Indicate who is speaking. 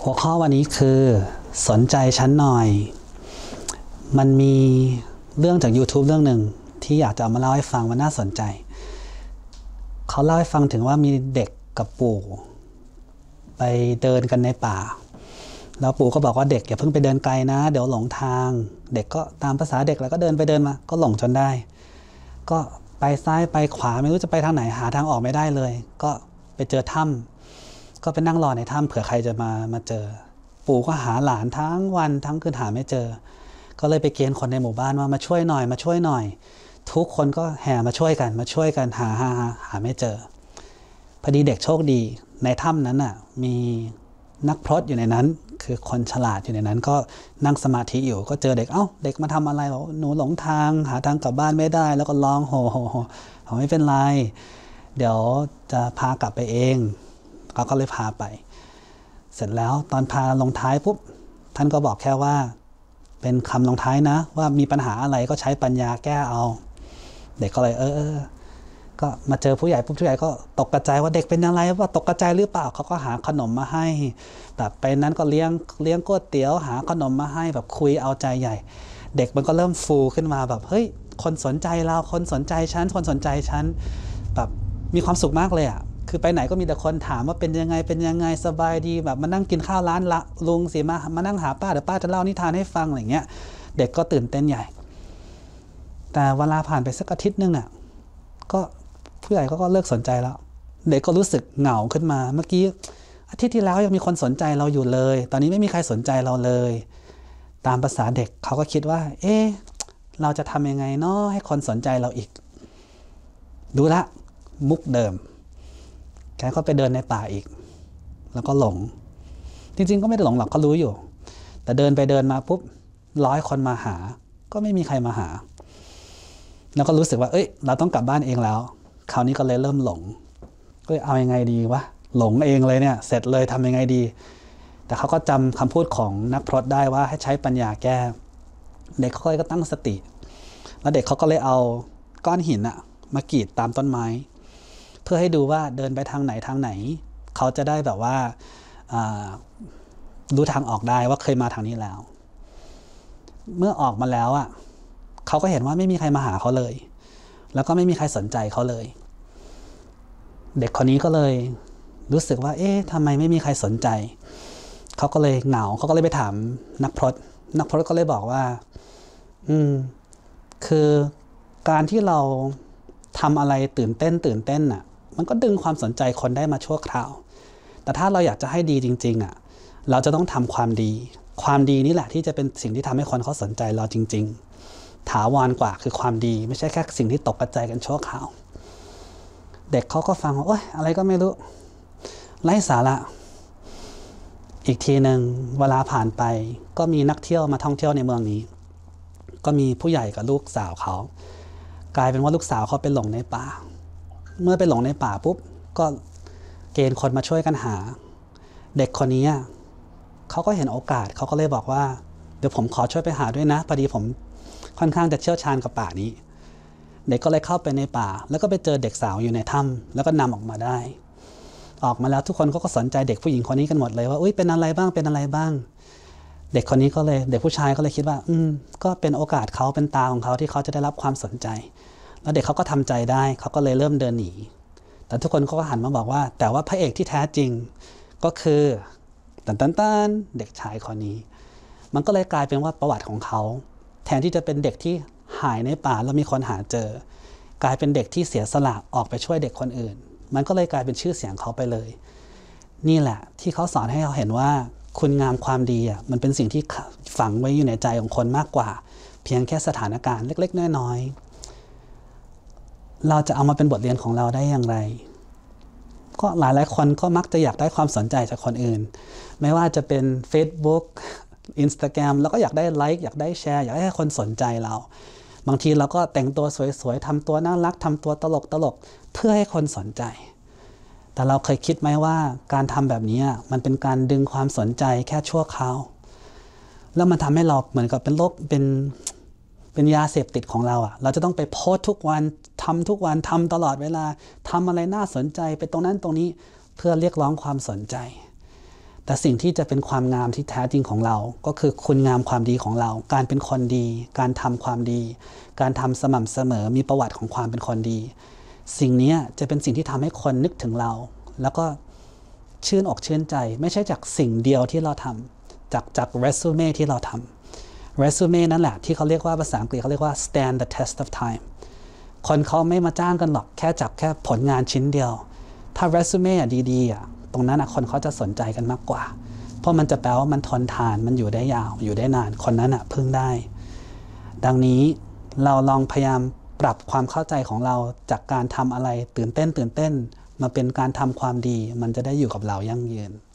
Speaker 1: หัวข้อวันนี้คือสนใจฉันหน่อยมันมีเรื่องจาก YouTube เรื่องหนึ่งที่อยากจะเอามาเล่าให้ฟังว่าน่าสนใจเขาเล่าให้ฟังถึงว่ามีเด็กกับปู่ไปเดินกันในป่าแล้วปู่ก็บอกว่าเด็กอย่าเพิ่งไปเดินไกลนะเดี๋ยวหลงทางเด็กก็ตามภาษาเด็กแล้วก็เดินไปเดินมาก็หลงจนได้ก็ไปซ้ายไปขวาไม่รู้จะไปทางไหนหาทางออกไม่ได้เลยก็ไปเจอถ้ำก็ไปนั่งรอในถ้ำเผื่อใครจะมาเจอปู่ก็หาหลานทั้งวันทั้งคืนหาไม่เจอก็เลยไปเกณฑ์คนในหมู่บ้านว่ามาช่วยหน่อยมาช่วยหน่อยทุกคนก็แห่มาช่วยกันหาไม่เจอพอดีเด็กโชคดีในถ้ำนั้นน่ะมีนักพรตอยู่ในนั้นคือคนฉลาดอยู่ในนั้นก็นั่งสมาธิอยู่ก็เจอเด็กเด็กมาทำอะไรบอกหนูหลงทางหาทางกลับบ้านไม่ได้แล้วก็ร้องโหไม่เป็นไรเดี๋ยวจะพากลับไปเองเขาก็เลยพาไปเสร็จแล้วตอนพาลงท้ายปุ๊บท่านก็บอกแค่ว่าเป็นคำลงท้ายนะว่ามีปัญหาอะไรก็ใช้ปัญญาแก้เอาเด็กก็เลยก็มาเจอผู้ใหญ่ปุ๊บผู้ใหญ่ก็ตกกระจายว่าเด็กเป็นอะไรว่าตกกระจายหรือเปล่าเขาก็หาขนมมาให้แบบไปนั้นก็เลี้ยงก๋วยเตี๋ยวหาขนมมาให้แบบคุยเอาใจใหญ่เด็กมันก็เริ่มฟูขึ้นมาแบบเฮ้ยคนสนใจเราคนสนใจฉันคนสนใจฉันแบบมีความสุขมากเลยอ่ะคือไปไหนก็มีแต่คนถามว่าเป็นยังไงสบายดีแบบมานั่งกินข้าวร้านละลุงสิมานั่งหาป้าเดี๋ยวป้าจะเล่านิทานให้ฟังอะไรเงี้ยเด็กก็ตื่นเต้นใหญ่แต่เวลาผ่านไปสักอาทิตย์นึงอ่ะก็ผู้ใหญ่ก็เลิกสนใจแล้วเด็กก็รู้สึกเหงาขึ้นมาเมื่อกี้อาทิตย์ที่แล้วยังมีคนสนใจเราอยู่เลยตอนนี้ไม่มีใครสนใจเราเลยตามภาษาเด็กเขาก็คิดว่าเราจะทำยังไงเนาะให้คนสนใจเราอีกดูละมุกเดิมแกก็ไปเดินในป่าอีกแล้วก็หลงจริงๆก็ไม่ได้หลงหรอกก็รู้อยู่แต่เดินไปเดินมาปุ๊บ100 คนมาหาก็ไม่มีใครมาหาแล้วก็รู้สึกว่าเราต้องกลับบ้านเองแล้วคราวนี้ก็เลยเริ่มหลงก็เอายังไงดีวะหลงเองเลยเนี่ยเสร็จเลยทำยังไงดีแต่เขาก็จำคำพูดของนักพรตได้ว่าให้ใช้ปัญญาแก้เด็กค่อยก็ตั้งสติแล้วเด็กเขาก็เลยเอาก้อนหินมากรีดตามต้นไม้เพื่อให้ดูว่าเดินไปทางไหนเขาจะได้แบบว่ารู้ทางออกได้ว่าเคยมาทางนี้แล้วเมื่อออกมาแล้วเขาก็เห็นว่าไม่มีใครมาหาเขาเลยแล้วก็ไม่มีใครสนใจเขาเลยเด็กคนนี้ก็เลยรู้สึกว่าทำไมไม่มีใครสนใจเขาก็เลยเหงาเขาก็เลยไปถามนักพรตก็เลยบอกว่าคือการที่เราทำอะไรตื่นเต้นมันก็ดึงความสนใจคนได้มาชั่วคราวแต่ถ้าเราอยากจะให้ดีจริงๆเราจะต้องทำความดีนี่แหละที่จะเป็นสิ่งที่ทำให้คนเขาสนใจเราจริงๆถาวรกว่าคือความดีไม่ใช่แค่สิ่งที่ตกกระจายกันชั่วคราวเด็กเขาก็ฟังว่าอะไรก็ไม่รู้ไร้สาระอีกทีหนึ่งเวลาผ่านไปก็มีนักเที่ยวมาท่องเที่ยวในเมืองนี้ก็มีผู้ใหญ่กับลูกสาวเขากลายเป็นว่าลูกสาวเขาไปหลงในป่าเมื่อไปหลงในป่าปุ๊บก็เกณฑ์คนมาช่วยกันหาเด็กคนนี้เขาก็เห็นโอกาสเขาก็เลยบอกว่าเดี๋ยวผมขอช่วยไปหาด้วยนะพอดีผมค่อนข้างจะเชี่ยวชาญกับป่านี้เด็กก็เลยเข้าไปในป่าแล้วก็ไปเจอเด็กสาวอยู่ในถ้ำแล้วก็นำออกมาได้ออกมาแล้วทุกคนก็สนใจเด็กผู้หญิงคนนี้กันหมดเลยว่าเป็นอะไรบ้างเด็กคนนี้ก็เลยเด็กผู้ชายก็เลยคิดว่าก็เป็นโอกาสเขาเป็นตาของเขาที่เขาจะได้รับความสนใจแล้วเด็กเขาก็ทำใจได้เขาก็เลยเริ่มเดินหนีแต่ทุกคนก็หันมาบอกว่าแต่ว่าพระเอกที่แท้จริงก็คือตันเด็กชายคนนี้มันก็เลยกลายเป็นว่าประวัติของเขาแทนที่จะเป็นเด็กที่หายในป่าแล้วมีคนหาเจอกลายเป็นเด็กที่เสียสละออกไปช่วยเด็กคนอื่นมันก็เลยกลายเป็นชื่อเสียงเขาไปเลยนี่แหละที่เขาสอนให้เราเห็นว่าคุณงามความดีมันเป็นสิ่งที่ฝังไว้อยู่ในใจของคนมากกว่าเพียงแค่สถานการณ์เล็กๆน้อยๆเราจะเอามาเป็นบทเรียนของเราได้อย่างไรก็หลายคนก็มักจะอยากได้ความสนใจจากคนอื่นไม่ว่าจะเป็น Facebook Instagram แล้วก็อยากได้ไลค์อยากได้แชร์อยากให้คนสนใจเราบางทีเราก็แต่งตัวสวยๆทำตัวน่ารักทำตัวตลกเพื่อให้คนสนใจแต่เราเคยคิดไหมว่าการทำแบบนี้มันเป็นการดึงความสนใจแค่ชั่วคราวแล้วมันทำให้เราเหมือนกับเป็นโรคเป็นยาเสพติดของเราเราจะต้องไปโพสทุกวันทำทุกวันทำตลอดเวลาทำอะไรน่าสนใจไปตรงนั้นตรงนี้เพื่อเรียกร้องความสนใจแต่สิ่งที่จะเป็นความงามที่แท้จริงของเราก็คือคุณงามความดีของเราการเป็นคนดีการทำความดีการทำสม่ำเสมอมีประวัติของความเป็นคนดีสิ่งนี้จะเป็นสิ่งที่ทำให้คนนึกถึงเราแล้วก็ชื่นอกชื่นใจไม่ใช่จากสิ่งเดียวที่เราทำจากเรซูเม่ที่เราทำเรซูเม่นั่นแหละที่เขาเรียกว่าภาษาอังกฤษเขาเรียกว่า stand the test of time คนเขาไม่มาจ้างกันหรอกแค่จากแค่ผลงานชิ้นเดียวถ้าเรซูเม่ดีๆตรงนั้นคนเขาจะสนใจกันมากกว่าเพราะมันจะแปลว่ามันทนทานมันอยู่ได้ยาวอยู่ได้นานคนนั้นพึ่งได้ดังนี้เราลองพยายามปรับความเข้าใจของเราจากการทำอะไรตื่นเต้นมาเป็นการทำความดีมันจะได้อยู่กับเรายั่งยืน